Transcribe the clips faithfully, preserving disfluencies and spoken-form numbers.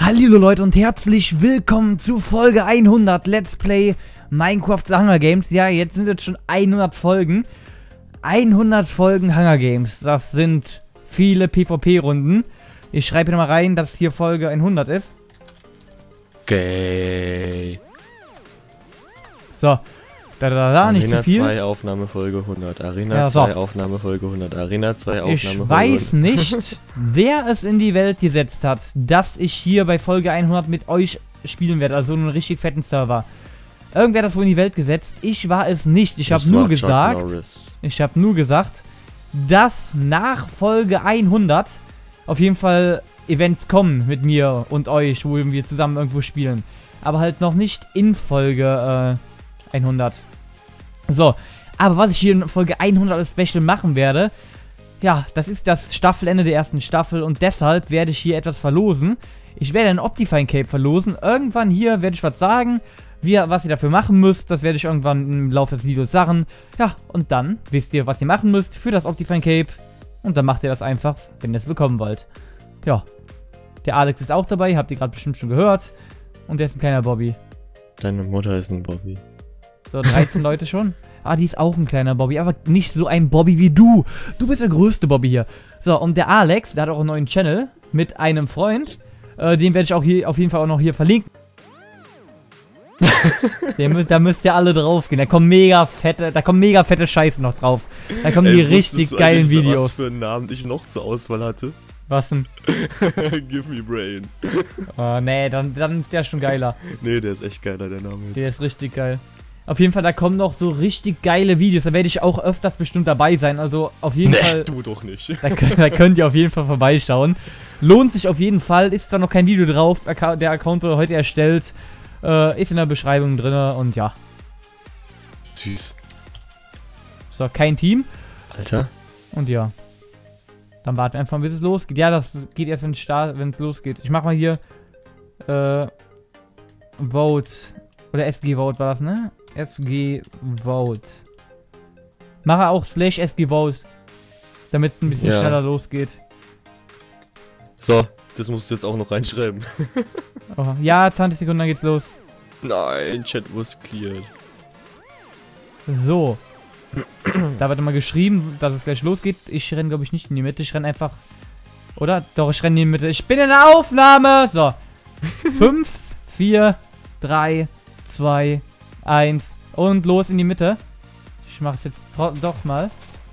Hallo Leute und herzlich willkommen zu Folge hundert Let's Play Minecraft The Hunger Games. Ja, jetzt sind es schon hundert Folgen. hundert Folgen Hunger Games. Das sind viele PvP-Runden. Ich schreibe hier mal rein, dass hier Folge hundert ist. Okay. So. Da, da, da, nicht zu viel. Arena zwei, Aufnahmefolge hundert. Arena ja, zwei, so. Aufnahmefolge hundert. Arena zwei, Aufnahmefolge hundert. Ich weiß nicht, wer es in die Welt gesetzt hat, dass ich hier bei Folge hundert mit euch spielen werde. Also einen richtig fetten Server. Irgendwer hat das wohl in die Welt gesetzt. Ich war es nicht. Ich habe nur gesagt, ich habe nur gesagt, dass nach Folge hundert auf jeden Fall Events kommen mit mir und euch, wo wir zusammen irgendwo spielen. Aber halt noch nicht in Folge äh, hundert. So, aber was ich hier in Folge hundert als Special machen werde, ja, das ist das Staffelende der ersten Staffel und deshalb werde ich hier etwas verlosen. Ich werde ein Optifine Cape verlosen. Irgendwann hier werde ich was sagen, wie, was ihr dafür machen müsst. Das werde ich irgendwann im Laufe des Videos sagen. Ja, und dann wisst ihr, was ihr machen müsst für das Optifine Cape. Und dann macht ihr das einfach, wenn ihr es bekommen wollt. Ja, der Alex ist auch dabei, habt ihr gerade bestimmt schon gehört. Und der ist ein kleiner Bobby. Deine Mutter ist ein Bobby. So, dreizehn Leute schon. Ah, die ist auch ein kleiner Bobby, aber nicht so ein Bobby wie du. Du bist der größte Bobby hier. So, und der Alex, der hat auch einen neuen Channel mit einem Freund. Äh, den werde ich auch hier auf jeden Fall auch noch hier verlinken. Den, da müsst ihr alle drauf gehen. Da kommen mega fette, da kommen mega fette Scheiße noch drauf. Da kommen Ey, die richtig geilen Videos. Was für einen Namen ich noch zur Auswahl hatte? Was denn? Give me brain. Oh, nee, dann, dann ist der schon geiler. Nee, der ist echt geiler, der Name jetzt. Der ist richtig geil. Auf jeden Fall, da kommen noch so richtig geile Videos. Da werde ich auch öfters bestimmt dabei sein. Also auf jeden nee, Fall. du doch nicht. Da, da könnt ihr auf jeden Fall vorbeischauen. Lohnt sich auf jeden Fall. Ist zwar noch kein Video drauf. Der Account wurde heute erstellt. Äh, ist in der Beschreibung drin. Und ja. Süß. So, kein Team. Alter. Und ja. Dann warten wir einfach, bis es losgeht. Ja, das geht erst, wenn es Start, wenn es losgeht. Ich mach mal hier. Äh. Vote. Oder S G Vote war das, ne? S G Vote. Mache auch slash S G Vote. Damit es ein bisschen ja. schneller losgeht. So, das musst du jetzt auch noch reinschreiben. Oh, ja, zwanzig Sekunden, dann geht's los. Nein, Chat was cleared. So. Da wird immer geschrieben, dass es gleich losgeht. Ich renne, glaube ich, nicht in die Mitte. Ich renne einfach. Oder? Doch, ich renne in die Mitte. Ich bin in der Aufnahme! So. fünf, vier, drei, zwei, eins und los in die Mitte. Ich mache es jetzt doch mal.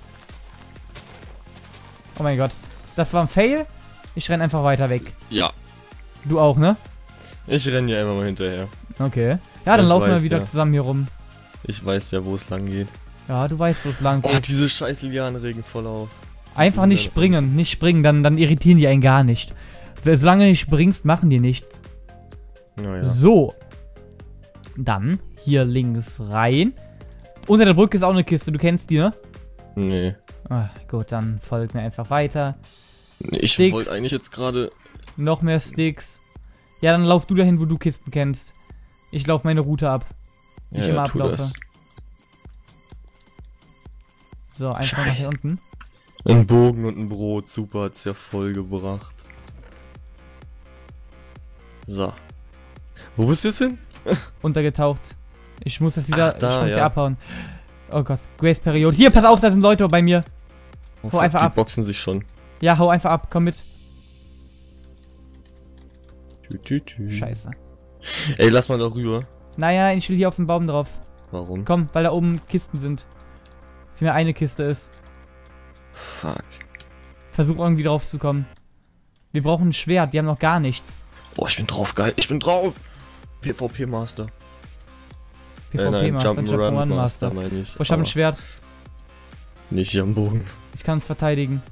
Oh mein Gott. Das war ein Fail. Ich renne einfach weiter weg. Ja. Du auch, ne? Ich renne ja immer mal hinterher. Okay. Ja, dann ich laufen weiß, wir wieder ja. zusammen hier rum. Ich weiß ja, wo es lang geht. Ja, du weißt, wo es lang geht. Oh, diese scheiß Lianen regen voll auf. Einfach nicht springen. Nicht springen, dann, dann irritieren die einen gar nicht. Solange du nicht springst, machen die nichts. Naja. So. Dann hier links rein. Unter der Brücke ist auch eine Kiste. Du kennst die, ne? Nee. Ach, gut, dann folgt mir einfach weiter. Nee, ich wollte eigentlich jetzt gerade... Noch mehr Sticks. Ja, dann lauf du dahin, wo du Kisten kennst. Ich laufe meine Route ab. Die ja, ich immer ja, ablaufe. Das. So, einfach Schei. nach hier unten. Ein Bogen und ein Brot. Super, hat's ja voll gebracht. So. Wo bist du jetzt hin? Untergetaucht. Ich muss das wieder, Ach, da, ich muss ja. hier abhauen. Oh Gott, Grace-Periode. Hier, pass auf, da sind Leute bei mir. Oh, hau fuck, einfach die ab. boxen sich schon. Ja, hau einfach ab, komm mit. Tü, tü, tü. Scheiße. Ey, lass mal da rüber. Naja, ich will hier auf den Baum drauf. Warum? Komm, weil da oben Kisten sind. Für mir eine Kiste ist. Fuck. Versuch irgendwie drauf zu kommen. Wir brauchen ein Schwert, die haben noch gar nichts. Oh, ich bin drauf, geil. Ich bin drauf. PvP Master. PvP äh, nein, Master, Jump'n'Run Master, meine ich. Oh, ich habe ein Schwert. Nicht hier am Bogen. Ich kann es verteidigen.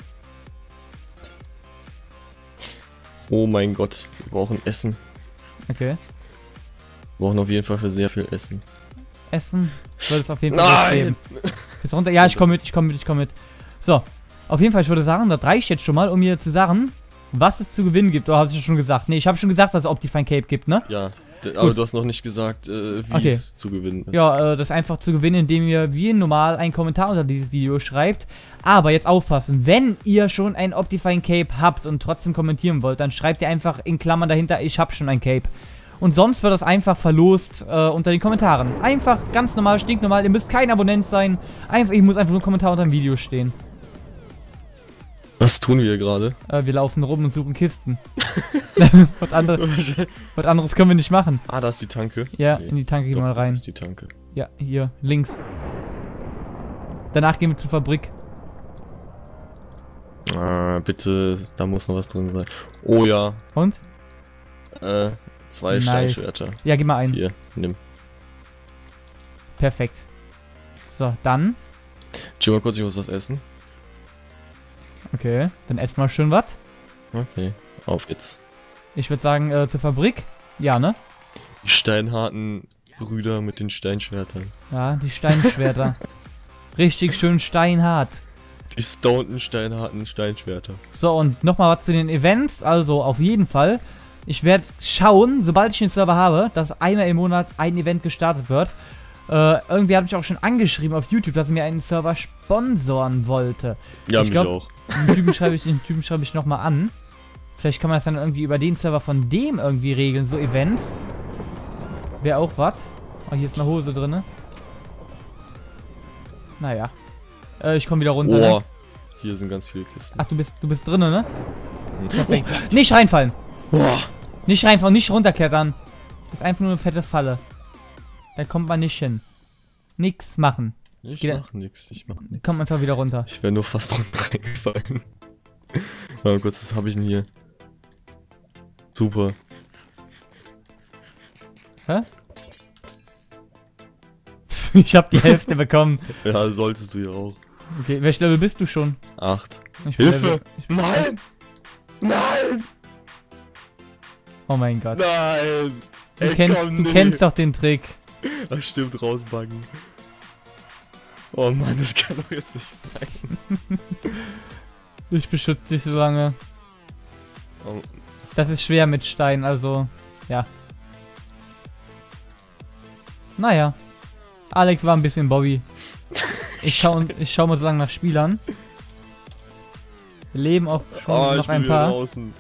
Oh mein Gott, wir brauchen Essen. Okay. Wir brauchen auf jeden Fall für sehr viel Essen. Essen soll es auf jeden Fall geben. Bis runter. Ja, ich komme mit, ich komme mit, ich komme mit. So, auf jeden Fall, ich würde sagen, das reicht jetzt schon mal, um mir zu sagen, was es zu gewinnen gibt. Oder hast du schon gesagt? Nee, ich habe schon gesagt, dass es Optifine Cape gibt, ne? Ja, aber Gut. Du hast noch nicht gesagt, äh, wie okay. es zu gewinnen ist. Ja, äh, das ist einfach zu gewinnen, indem ihr wie normal einen Kommentar unter dieses Video schreibt. Aber jetzt aufpassen, wenn ihr schon ein Optifine Cape habt und trotzdem kommentieren wollt, dann schreibt ihr einfach in Klammern dahinter, ich habe schon ein Cape. Und sonst wird das einfach verlost äh, unter den Kommentaren. Einfach ganz normal, stinknormal, ihr müsst kein Abonnent sein. Einfach, ich muss einfach nur ein Kommentar unter dem Video stehen. Was tun wir gerade? Äh, wir laufen rum und suchen Kisten. was, anderes, was anderes können wir nicht machen. Ah, da ist die Tanke. Ja, Nee. in die Tanke gehen wir mal Doch, rein. das ist die Tanke. Ja, hier, links. Danach gehen wir zur Fabrik. Ah, bitte, da muss noch was drin sein. Oh ja, Und? äh, zwei Nice. Steinschwerter. Ja, geh mal ein. Hier, nimm. Perfekt. So, dann. Chill mal kurz, ich muss was essen. Okay, dann esst mal schön was. Okay, auf jetzt. Ich würde sagen, äh, zur Fabrik. Ja, ne? Die steinharten Brüder mit den Steinschwertern. Ja, die Steinschwerter. Richtig schön steinhart. Die stoneden steinharten Steinschwerter. So, und nochmal was zu den Events. Also, auf jeden Fall. Ich werde schauen, sobald ich den Server habe, dass einmal im Monat ein Event gestartet wird. Äh, irgendwie hat mich auch schon angeschrieben auf YouTube, dass er mir einen Server sponsoren wollte. Ja, Ich mich glaub- auch. Den Typen schreibe ich, den Typen schreibe ich nochmal an. Vielleicht kann man das dann irgendwie über den Server von dem irgendwie regeln, so Events. Wäre auch was. Oh, hier ist eine Hose drin. Naja. Äh, ich komme wieder runter. Ne? Boah, hier sind ganz viele Kisten. Ach, du bist, du bist drinnen, ne? Hm. Perfekt. Nicht reinfallen! Boah. Nicht reinfallen, nicht runterklettern. Das ist einfach nur eine fette Falle. Da kommt man nicht hin. Nix machen. Ich Geht- mach nix, ich mach nix. Komm einfach wieder runter. Ich wäre nur fast runter reingefallen. Oh Gott, was habe ich denn hier? Super. Hä? Ich hab die Hälfte bekommen. Ja, solltest du ja auch. Okay, welches Level bist du schon? Acht. Ich bin Hilfe! Level- ich bin- Nein! Nein! Oh mein Gott. Nein! Du, Ey, kennst, komm, du nee. kennst doch den Trick. Das stimmt, rausbuggen. Oh Mann, das kann doch jetzt nicht sein. Ich beschütze dich so lange. Oh, Das ist schwer mit Stein, also, ja. Naja. Alex war ein bisschen Bobby. Ich schau, ich schau mal so lange nach Spielern. Wir leben auch schon oh, noch ich bin ein wieder paar. draußen.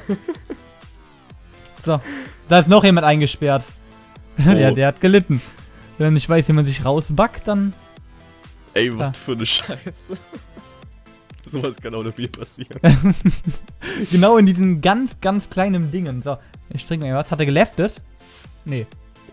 So, da ist noch jemand eingesperrt. ja, der hat gelitten. Wenn man nicht weiß, wie man sich rausbackt, dann... Ey, Da. was für eine Scheiße. Sowas kann auch nur mir passieren. genau in diesen ganz, ganz kleinen Dingen. So, ich trinke mal was. Hat er geleftet? Nee.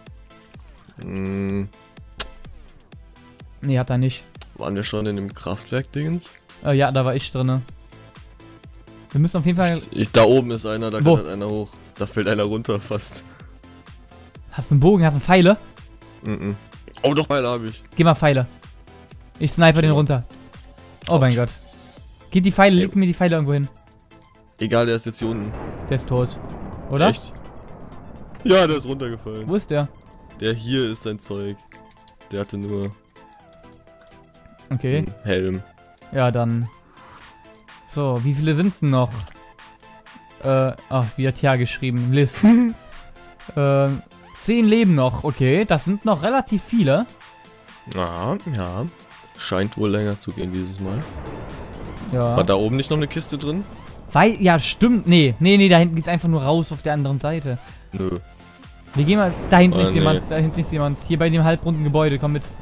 Hm, Nee, hat er nicht. waren wir schon in dem Kraftwerk-Dingens? Äh, ja, da war ich drinne. Wir müssen auf jeden Fall... Ich, ich, da oben ist einer, da Wo? klettert einer hoch. Da fällt einer runter fast. Hast du einen Bogen, hast du Pfeile? Mhm. Oh, doch, Pfeile habe ich. Geh mal Pfeile. Ich sniper den runter. Oh mein Autsch. Gott. Geht die Pfeile, leg mir die Pfeile irgendwo hin. Egal, der ist jetzt hier unten. Der ist tot. Oder? Echt? Ja, der ist runtergefallen. Wo ist der? Der hier ist sein Zeug. Der hatte nur Okay. einen Helm. Ja, dann. So, wie viele sind's denn noch? Äh, ach, wie hat ja geschrieben? Liz. ähm, zehn leben noch. Okay, das sind noch relativ viele. Ja, ja. Scheint wohl länger zu gehen dieses Mal. Ja. War da oben nicht noch eine Kiste drin? Weil, ja, stimmt. Nee, nee, nee, da hinten geht's einfach nur raus auf der anderen Seite. Nö. Wir gehen mal. Da hinten Oh, ist nee. jemand. Da hinten ist jemand. Hier bei dem halbrunden Gebäude. Komm mit.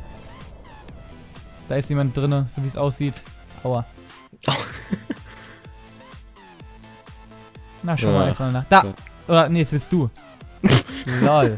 Da ist jemand drinne, so wie es aussieht. Aua. Na, schau mal Ach, einfach nach. Da! Gott. Oder, nee, jetzt willst du. Lol.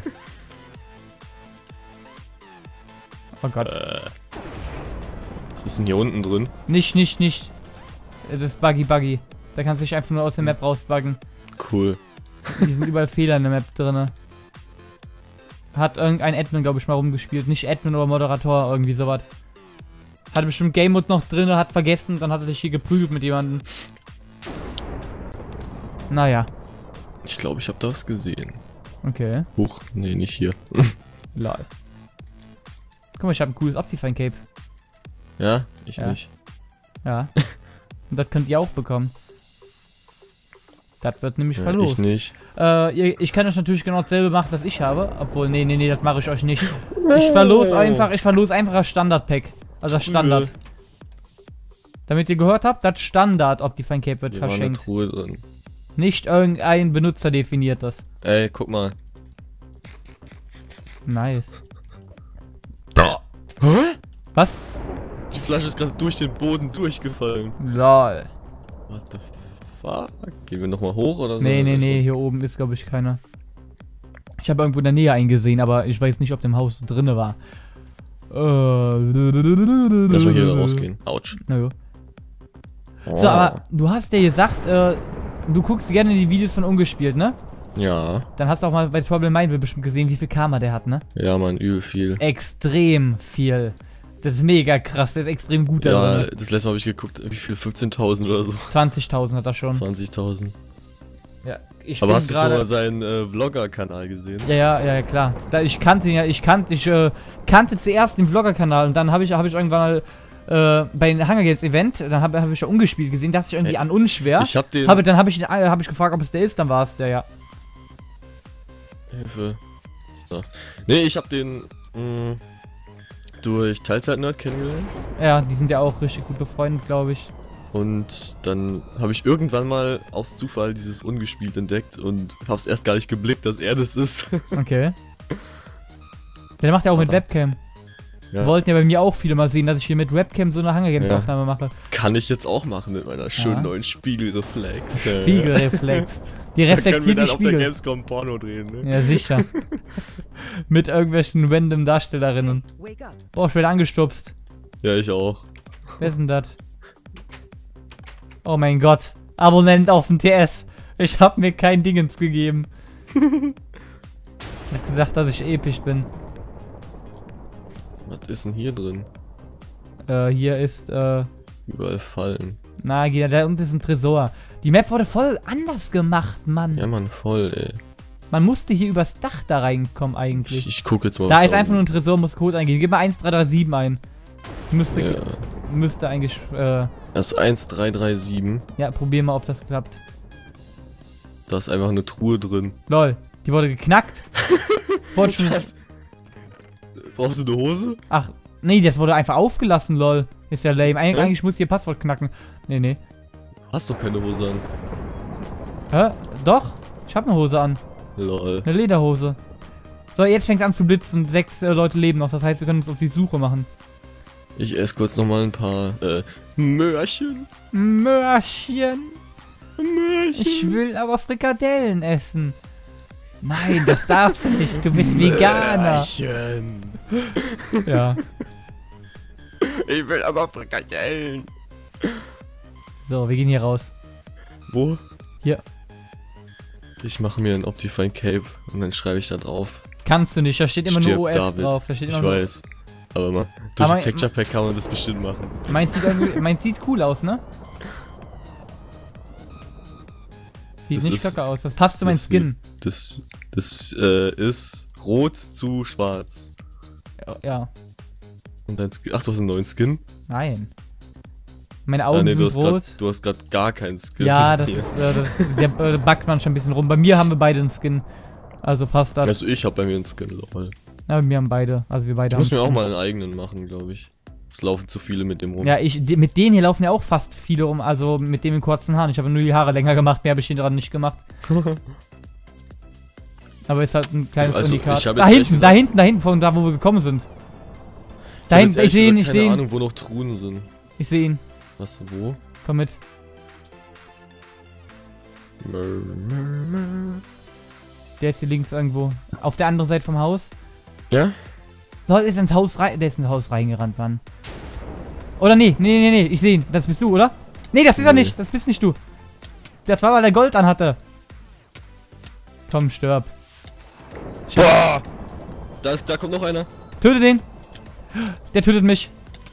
Oh Gott. Äh. Was ist denn hier unten drin? Nicht, nicht, nicht. Äh, Das ist Buggy Buggy. Da kannst du dich einfach nur aus der Map rausbuggen. Cool. Hier sind überall Fehler in der Map drinne. Hat irgendein Admin, glaube ich, mal rumgespielt. Nicht Admin oder Moderator, irgendwie sowas. Hatte bestimmt Game Mode noch drin, hat vergessen, dann hat er sich hier geprügelt mit jemandem. Naja, Ich glaube, ich habe da was gesehen. okay. Huch, nee, nicht hier. Lol. Guck mal, ich habe ein cooles Optifine Cape. Ja, ich Ja. nicht. Ja. Und das könnt ihr auch bekommen. Das wird nämlich Ja, verlost. ich nicht. Äh, ihr, ich kann euch natürlich genau dasselbe machen, was ich habe. Obwohl, nee, nee, nee, das mache ich euch nicht. Ich verlose einfach, ich verlose einfach das Standard-Pack. Also das Standard. Damit ihr gehört habt, das Standard Optifine Cape wird Hier war eine verschenkt. Truhe drin. Nicht irgendein Benutzer definiert das. Ey, guck mal. Nice. Da. Hä? Was? Die Flasche ist gerade durch den Boden durchgefallen. Lol. What the fuck? Gehen wir nochmal hoch oder so? Nee, nee, nee, hier oben ist glaube ich keiner. Ich habe irgendwo in der Nähe eingesehen, aber ich weiß nicht, ob der im Haus drinne war. Äh. Lass mal hier rausgehen. Autsch. Na jo. So, aber du hast ja gesagt, äh, du guckst gerne die Videos von Ungespielt, ne? Ja. Dann hast du auch mal bei Trouble in Mind bestimmt gesehen, wie viel Karma der hat, ne? Ja, man, übel viel. Extrem viel. Das ist mega krass, der ist extrem gut. Ja, darin. das letzte Mal habe ich geguckt, wie viel? fünfzehntausend oder so. zwanzigtausend hat er schon. zwanzigtausend. Ja, ich Aber bin hast du schon gerade- mal seinen äh, Vlogger-Kanal gesehen? Ja, ja, ja, klar. Da, ich kannte ihn ja, ich kannte, ich äh, kannte zuerst den Vlogger-Kanal und dann habe ich, hab ich irgendwann mal äh, bei dem Hunger Games Event, dann habe hab ich ja Ungespielt gesehen, dachte ich irgendwie Ey, an Unschwer. Ich hab den... Habe, dann habe ich, ihn- äh, hab ich gefragt, ob es der ist, dann war es der, ja. Hilfe. So. Nee, ich hab den mh, durch Teilzeit-Nerd kennengelernt. Ja, die sind ja auch richtig gut befreundet, glaube ich. Und dann habe ich irgendwann mal aus Zufall dieses Ungespielt entdeckt und hab's erst gar nicht geblickt, dass er das ist. Okay. Der macht ja auch mit Webcam. Ja. Wollten ja bei mir auch viele mal sehen, dass ich hier mit Webcam so eine Hunger Games Ja. Aufnahme mache. Kann ich jetzt auch machen mit meiner schönen Ja. neuen Spiegelreflex. Spiegelreflex. Die Da können wir reflektiert dann die auf der Spiegel. Gamescom Porno drehen, ne? Ja, sicher. Mit irgendwelchen random Darstellerinnen. Oh, ich werde angestupst. Ja, ich auch. Wer ist denn das? Oh mein Gott. Abonnent auf dem T S. Ich hab mir kein Dingens gegeben. Ich hab gesagt, dass ich episch bin. Was ist denn hier drin? Äh, hier ist, äh... Überall Fallen. Na, Gina, da unten ist ein Tresor. Die Map wurde voll anders gemacht, Mann. Ja, Mann, voll, ey. Man musste hier übers Dach da reinkommen eigentlich. Ich, ich guck jetzt mal. Da was ist da einfach nur unten- ein Tresor, muss Code eingeben. Gib mal eins drei drei sieben ein. Müsste, Ja. müsste eigentlich, äh, Das ist eins drei drei sieben. ja, probier mal, ob das klappt. Da ist einfach eine Truhe drin. Lol, die wurde geknackt. wurde schon, Das- Brauchst du eine Hose? ach, nee, das wurde einfach aufgelassen, lol. Ist ja lame. Eig Hä? eigentlich muss ihr Passwort knacken. Nee, nee. Hast doch keine Hose an. Hä? Doch, ich hab eine Hose an. Lol. Eine Lederhose. So, jetzt fängt an zu blitzen. Sechs äh, Leute leben noch. Das heißt, wir können uns auf die Suche machen. Ich esse kurz nochmal ein paar äh, Möhrchen. Möhrchen. Möhrchen. Ich will aber Frikadellen essen. Nein, das darfst du nicht. Du bist Veganer. Möhrchen. Ja. Ich will aber Frikadellen. So, wir gehen hier raus. Wo? Hier. Ich mache mir ein Optifine Cape und dann schreibe ich da drauf. Kannst du nicht. Da steht immer Stirb nur O F David. drauf. Da steht Ich immer nur, weiß. Aber mal, durch Aber- ein Texture Pack kann man das bestimmt machen. meins sieht, irgendwie- meins sieht cool aus, ne? Sieht Das nicht ist- kacke aus. Das passt zu meinem das- Skin. Das, das äh, ist rot zu schwarz. Ja. Und dein Skin. Ach, du hast einen neuen Skin? Nein. Meine Augen Ah, nee, du sind hast, rot. grad, du hast grad gar keinen Skin. Ja, das Hier. ist, äh, das, der äh, backt man schon ein bisschen rum. Bei mir haben wir beide einen Skin. Also passt das. Also ich hab bei mir einen Skin, lol. Ja, wir haben beide. Also wir beide Ich haben muss mir auch Skin. mal einen eigenen machen, glaube ich. Es laufen zu viele mit dem rum. Ja, ich, die, mit denen hier laufen ja auch fast viele rum. Also mit dem in kurzen Haaren. Ich habe nur die Haare länger gemacht. Mehr habe ich hier dran nicht gemacht. Aber ist halt ein kleines Also, Unikat. ich hab Da jetzt hinten, ehrlich da gesagt- hinten, da hinten, von da wo wir gekommen sind. Ich Da hab hinten, jetzt ich sehe ihn, ehrlich ich gesagt sehe keine ihn. Ahnung, wo noch Truhen sind. Ich sehe ihn. Was, wo? Komm mit. Mör, mör, mör. Der ist hier links irgendwo. Auf der anderen Seite vom Haus. Ja? Leute, ist ins Haus rein. Der ist ins Haus reingerannt, Mann. Oder nee, nee, nee, nee. Ich sehe ihn. Das bist du, oder? Nee, das ist er Nee. nicht. Das bist nicht du. Das war, weil er Gold anhatte. Komm, stirb. Boah! Da, ist, da kommt noch einer. Töte den. Der tötet mich.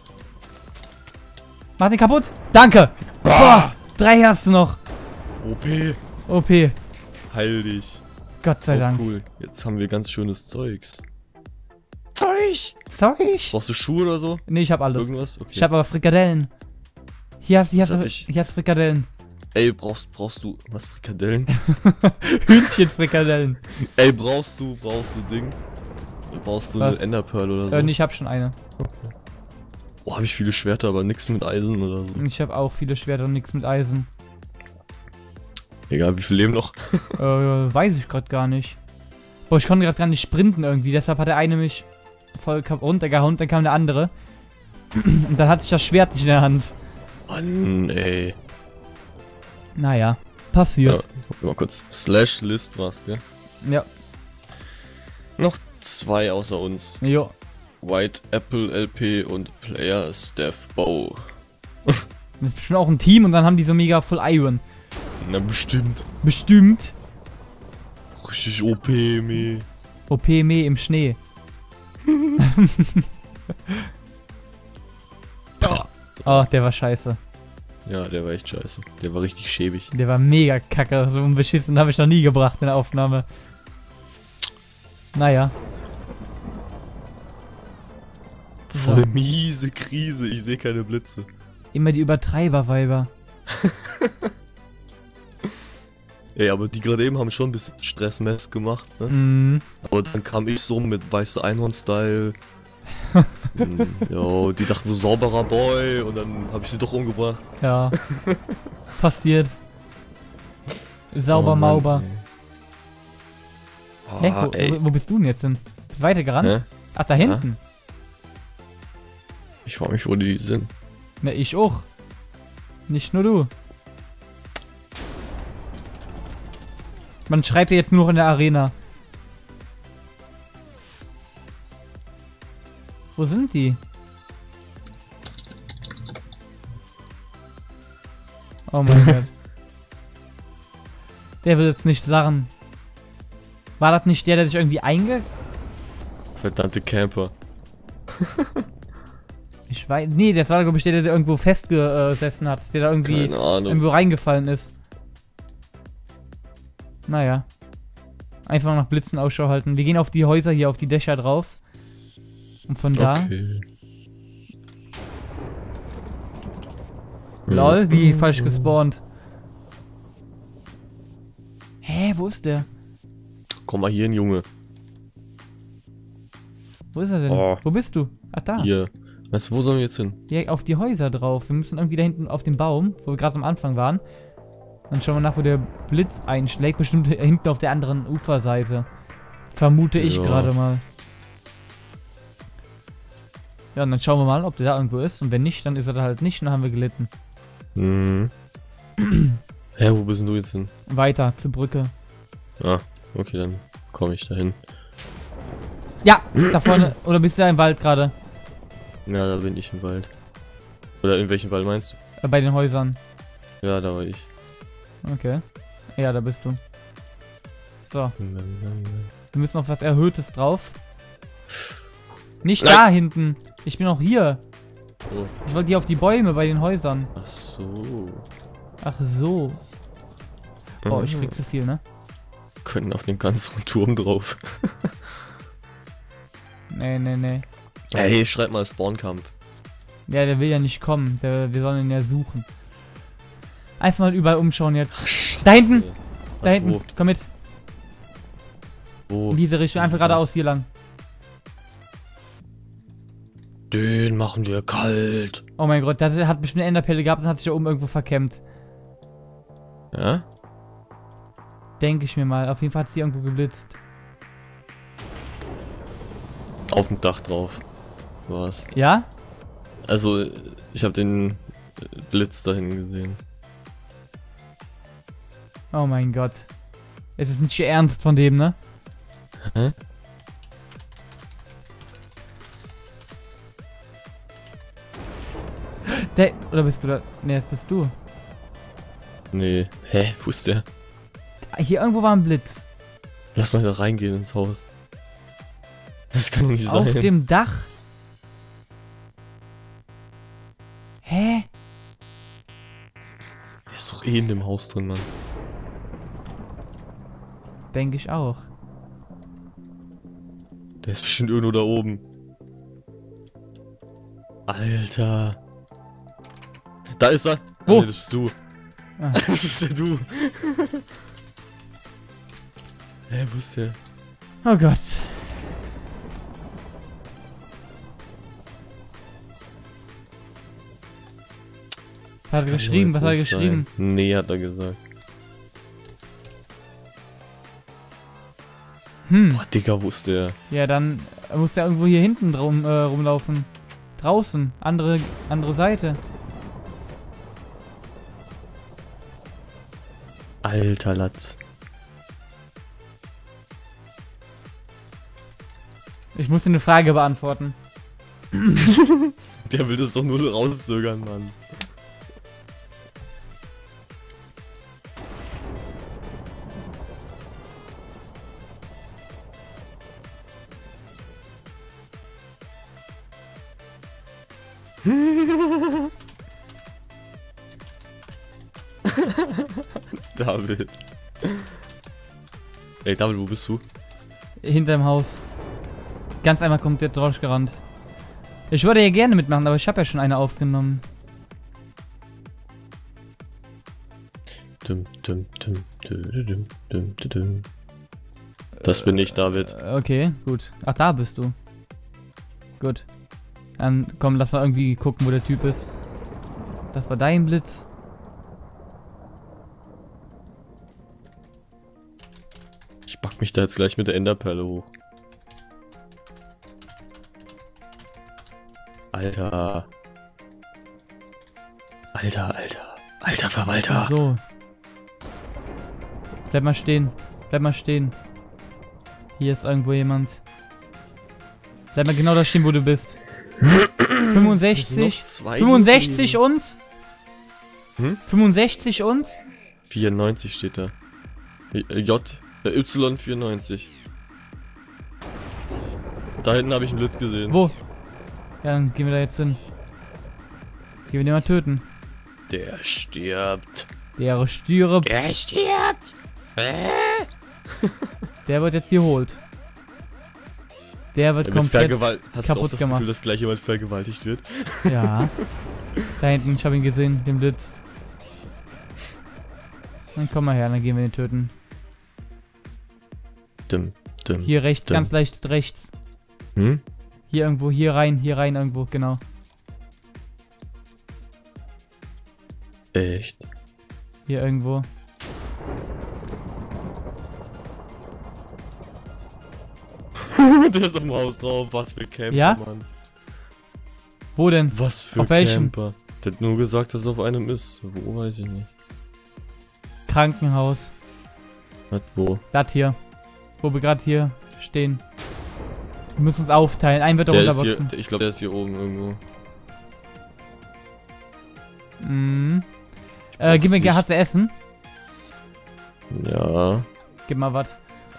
Mach den kaputt. Danke. Boah. Drei Herzen noch. O P. O P. Heil dich. Gott sei Oh, Dank. cool. Jetzt haben wir ganz schönes Zeugs. Zeug! Sorry. Brauchst du Schuhe oder so? Nee, ich hab alles. Irgendwas? Okay. Ich hab aber Frikadellen. Hier hast, hier Was hast, hab du, ich? hier hast Frikadellen. Ey, brauchst, brauchst du. Was, Frikadellen? Hühnchenfrikadellen. Ey, brauchst du, brauchst du Ding? Brauchst du Was? eine Enderpearl oder so? Äh, nee, ich hab schon eine. Oh, habe ich viele Schwerter, aber nichts mit Eisen oder so. Ich habe auch viele Schwerter und nichts mit Eisen. Egal, wie viel leben noch? äh, weiß ich gerade gar nicht. Boah, ich konnte gerade gar nicht sprinten irgendwie, deshalb hat der eine mich voll runtergehauen, dann kam der andere. Und dann hatte ich das Schwert nicht in der Hand. Mann, ey. Naja, passiert. Ja, mal kurz. Slash List war's, gell? Ja. Noch zwei außer uns. Jo. White Apple L P und Player Steph Bow. Das ist bestimmt auch ein Team und dann haben die so mega Full Iron. Na, bestimmt. Bestimmt. Richtig O P, me. O P me im Schnee. Oh, der war scheiße. Ja, der war echt scheiße. Der war richtig schäbig. Der war mega kacke. So unbeschissen habe ich noch nie gebracht in der Aufnahme. Naja. Voll miese Krise. Ich sehe keine Blitze. Immer die Übertreiber-Weiber. Ey, aber die gerade eben haben schon ein bisschen Stressmess gemacht, ne? Mm. Aber dann kam ich so mit weiße Einhorn-Style. Jo, die dachten so sauberer Boy und dann habe ich sie doch umgebracht. Ja. Passiert. Sauber Oh Mann, Mauber. ey. Hä, Ah, wo, ey. wo, wo bist du denn jetzt hin? Bist du weitergerannt? Hä? Ach, da hinten. Ich frage mich, wo die sind. Na, ich auch. Nicht nur du. Man schreibt ja jetzt nur in der Arena. Wo sind die? Oh mein Gott. Der will jetzt nicht sagen. War das nicht der, der sich irgendwie einge... Verdammte Camper. Ich weiß... Nee, das war glaube ich der, der irgendwo festgesessen hat. Der da irgendwie Keine Ahnung. irgendwo reingefallen ist. Naja. Einfach nach Blitzen Ausschau halten. Wir gehen auf die Häuser hier, auf die Dächer drauf. Und von da... Okay. Lol, wie falsch gespawnt. Hä, wo ist der? Komm mal hier hin, Junge. Wo ist er denn? Oh. Wo bist du? Ach, da. Hier. Weißt du, wo sollen wir jetzt hin? Direkt auf die Häuser drauf. Wir müssen irgendwie da hinten auf den Baum, wo wir gerade am Anfang waren. Dann schauen wir nach, wo der Blitz einschlägt. Bestimmt hinten auf der anderen Uferseite. Vermute ich Ja. gerade mal. Ja, und dann schauen wir mal, ob der da irgendwo ist. Und wenn nicht, dann ist er da halt nicht und dann haben wir gelitten. Hm. Hä, wo bist denn du jetzt hin? Weiter, zur Brücke. Ah, okay, dann komme ich dahin. Ja, da vorne. Oder bist du da im Wald gerade? Ja, da bin ich im Wald. Oder in welchem Wald meinst Äh, bei den Häusern. du? Ja, da war ich. Okay. Ja, da bist du. So. Wir müssen auf was Erhöhtes drauf. Nicht Nein. da hinten. Ich bin auch hier. Oh. Ich wollte hier auf die Bäume bei den Häusern. Ach so. Ach so. Oh, ich Mhm. krieg zu viel, ne? Können auf den ganzen Turm drauf. Nee, nee, nee. Hey, schreib mal Spawnkampf. Ja, der will ja nicht kommen. Der, wir sollen ihn ja suchen. Einfach mal überall umschauen jetzt. Ach, Scheiße. Da hinten! Da Was, hinten. wo? Komm mit. Wo? In diese Richtung. Einfach Was? geradeaus hier lang. Den machen wir kalt. Oh mein Gott, der hat bestimmt eine Enderpelle gehabt und hat sich da oben irgendwo verkämmt. Ja? Denke ich mir mal. Auf jeden Fall hat sie irgendwo geblitzt. Auf dem Dach drauf. Was? Ja? Also, ich habe den Blitz dahin gesehen. Oh mein Gott. Es ist nicht ernst von dem, ne? Hä? Der, oder bist du da? Ne, das bist du. Nee. Hä? Wo ist der? Hier irgendwo war ein Blitz. Lass mal da reingehen ins Haus. Das kann doch nicht Auf sein. dem Dach. Hä? Der ist doch eh in dem Haus drin, Mann. Denke ich auch. Der ist bestimmt irgendwo da oben. Alter. Da ist er. Wo? Ah, nee, das bist du. Ah. Das bist ja du. Hä, wo ist der? Oh. Oh Gott. Was hat er geschrieben? Was hat er geschrieben? Sein. Nee, hat er gesagt. Hm. Boah, Digga, wusste er. Ja, dann muss er irgendwo hier hinten drum, äh, rumlaufen. Draußen. Andere, andere Seite. Alter Latz. Ich muss dir eine Frage beantworten. Der will das doch nur rauszögern, Mann. David. Ey, David, wo bist du? Hinterm Haus. Ganz einmal kommt der Drosch gerannt. Ich würde ja gerne mitmachen, aber ich habe ja schon eine aufgenommen. Dum, dum, dum, dum, dum, dum, dum. Das bin ich, David. Okay, gut. Ach, da bist du. Gut. Dann komm, lass mal irgendwie gucken, wo der Typ ist. Das war dein Blitz. Ich pack mich da jetzt gleich mit der Enderperle hoch. Alter. Alter, Alter. Alter Verwalter. So. Bleib mal stehen. Bleib mal stehen. Hier ist irgendwo jemand. Bleib mal genau da stehen, wo du bist. fünfundsechzig. fünfundsechzig und? Hm? fünfundsechzig und? vierundneunzig steht da. J, äh, Y vierundneunzig. Da hinten habe ich einen Blitz gesehen. Wo? Ja, dann gehen wir da jetzt hin. Gehen wir den mal töten. Der stirbt. Der stirbt. Der stirbt. Äh? Der wird jetzt geholt. Der wird Der komplett Vergewalt Hast kaputt du auch das gemacht. Gefühl, dass gleich jemand vergewaltigt wird? Ja. Da hinten, ich habe ihn gesehen, den Blitz. Dann komm mal her, dann gehen wir den töten. Dim, dim, Hier rechts, dim. ganz leicht rechts. Hm? Hier irgendwo, hier rein, hier rein irgendwo, genau. Echt? Hier irgendwo. Der ist auf dem Haus drauf. Was für Camper, Ja? Mann. Wo denn? Was für Auf welchem? Camper. Der hat nur gesagt, dass es auf einem ist. Wo, weiß ich nicht. Krankenhaus. Was, wo? Das hier. Wo wir gerade hier stehen. Wir müssen uns aufteilen. Ein wird da Der ist runterboxen. hier, ich glaube, der ist hier oben irgendwo. Mhm. Äh, gib mir, dich. hast du Essen? Ja. Gib mal was.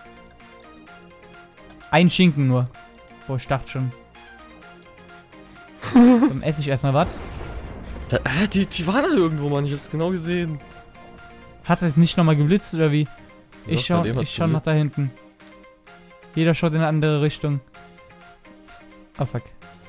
Ein Schinken nur. Boah, ich dachte schon. Dann esse ich erstmal was. Da, äh, die, die waren da irgendwo, Mann. Ich hab's genau gesehen. Hat er es nicht nochmal geblitzt oder wie? Ich Doch, schau, bei dem hat's ich schau nach da hinten. Jeder schaut in eine andere Richtung. Oh fuck.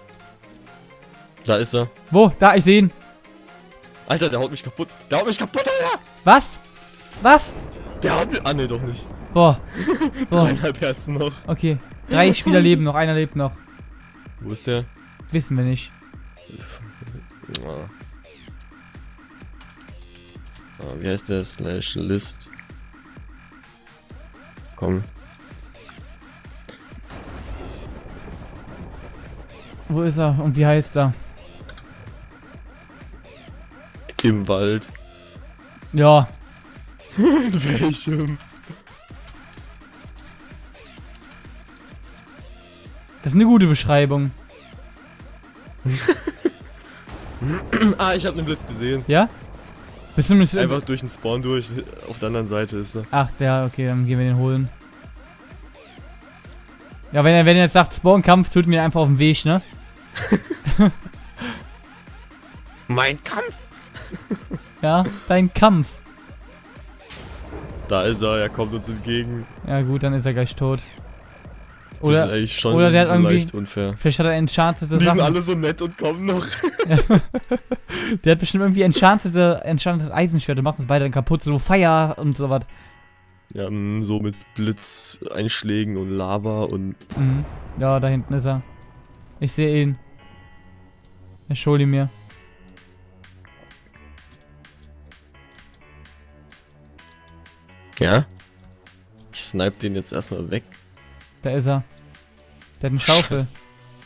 Da ist er. Wo? Da, ich sehe ihn. Alter, der haut mich kaputt. Der haut mich kaputt, Alter. Was? Was? Der haut mich... Ah, ne, doch nicht. Boah. Boah. Dreieinhalb Herzen noch. Okay. Drei Spieler leben noch, einer lebt noch. Wo ist der? Wissen wir nicht. Ah. Ah, wie heißt der? Slash List. Komm. Wo ist er und wie heißt er? Im Wald. Ja. In welchem? Das ist eine gute Beschreibung. Ah, ich habe einen Blitz gesehen. Ja? Bist du nicht... Einfach durch den Spawn durch. Auf der anderen Seite ist er. Ach, der, okay, dann gehen wir den holen. Ja, wenn er, wenn er jetzt sagt Spawnkampf, tut mir einfach auf den Weg, ne? Mein Kampf! Ja, dein Kampf. Da ist er, er kommt uns entgegen. Ja gut, dann ist er gleich tot. das ist Oder, eigentlich schon oder der hat so irgendwie- leicht unfair. vielleicht hat er enchantete Die sind Sachen. alle so nett und kommen noch. Der hat bestimmt irgendwie enchantete, enchantetes Eisenschwert und macht uns beide dann kaputt, so Feier und sowas. Ja, mm, so mit Blitzeinschlägen und Lava und... Mhm. Ja, da hinten ist er. Ich sehe ihn. Ich hol ihn mir. Ja? Ich snipe den jetzt erstmal weg. Da ist er. Der hat eine Schaufel. Scheiße.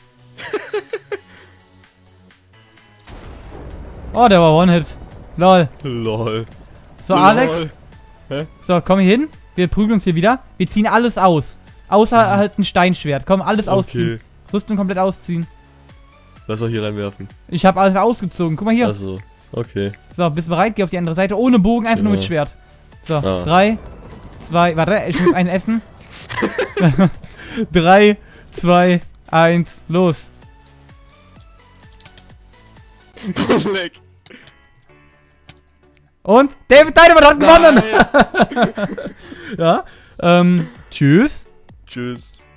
Oh, der war One-Hit. Lol. Lol. So, Lol. Alex. Hä? So, komm hier hin. Wir prügeln uns hier wieder. Wir ziehen alles aus. Außer halt ein Steinschwert. Komm, alles ausziehen. Okay. Rüstung komplett ausziehen. Lass mal hier reinwerfen. Ich habe alles ausgezogen. Guck mal hier. Also, okay. So, bist du bereit? Geh auf die andere Seite. Ohne Bogen, einfach Genau. nur mit Schwert. So, Ah. drei, zwei, warte, ich muss einen essen. drei, zwei, eins, los. Leck. Und David Dynamite hat gewonnen. Nein. Ja, ähm, tschüss. Tschüss.